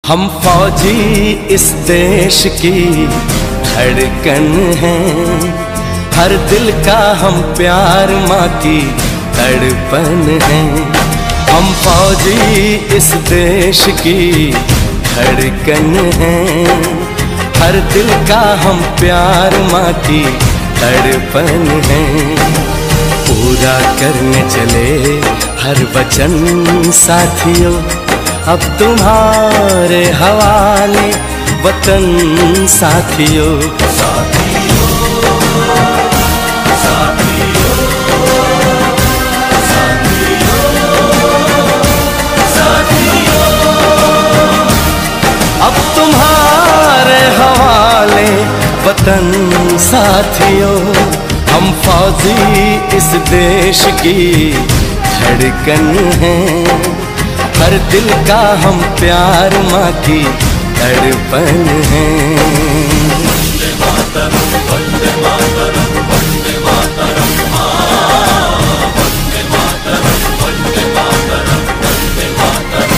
हम फौजी इस देश की धड़कन हैं, हर दिल का हम प्यार माँ की तड़पन हैं। हम फौजी इस देश की धड़कन हैं, हर दिल का हम प्यार माँ की तड़पन हैं। पूरा करने चले हर वचन साथियों, अब तुम्हारे हवाले वतन साथियों। साथियों, साथियों, साथियों, साथियों, अब तुम्हारे हवाले वतन साथियों। हम फौजी इस देश की धड़कन हैं, हर दिल का हम प्यार माँ की तड़पन है। वंदे मातरम, वंदे मातरम, वंदे मातरम, वंदे मातरम, वंदे मातरम, वंदे मातरम।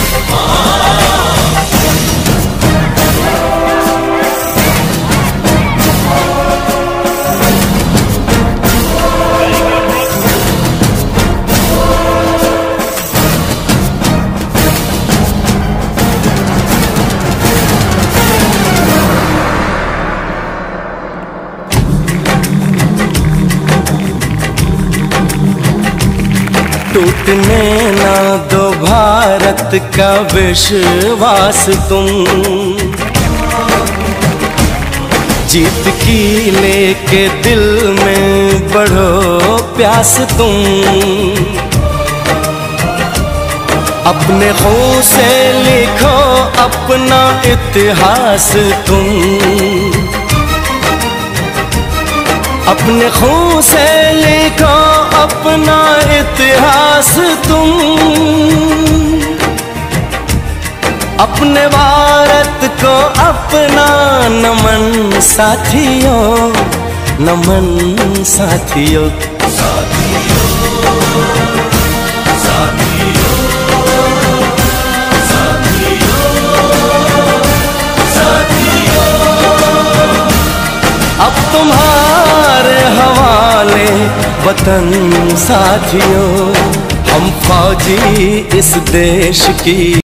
टूटने ना दो भारत का विश्वास तुम, जीत की लेके दिल में बढ़ो प्यास तुम। अपने खून से लिखो अपना इतिहास तुम, अपने खून से लिखो अपना इतिहास तुम। अपने भारत को अपना नमन साथियों, नमन साथियों। साथियों, साथियों, साथियों, साथियों, अब तुम्हारे हवाले वतन साथियों। हम फौजी इस देश की